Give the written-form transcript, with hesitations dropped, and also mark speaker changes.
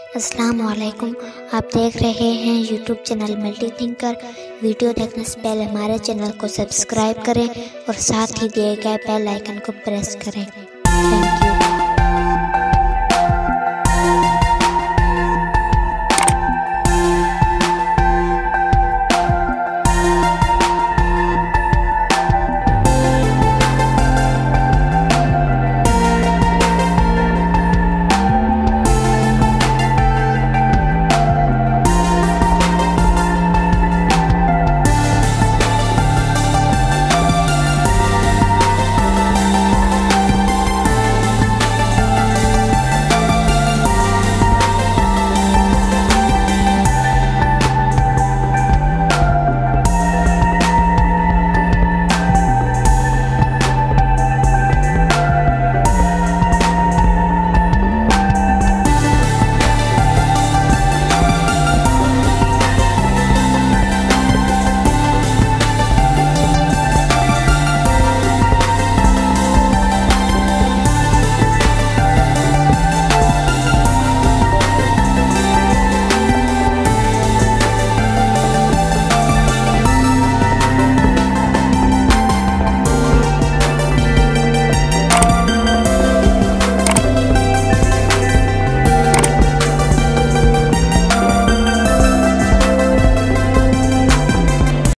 Speaker 1: अस्सलाम वालेकुम। आप देख रहे हैं YouTube channel Multi Thinker. Video देखने से पहले हमारे चैनल को सब्सक्राइब करें और साथ ही दिए गए बेल आइकन को प्रेस करें।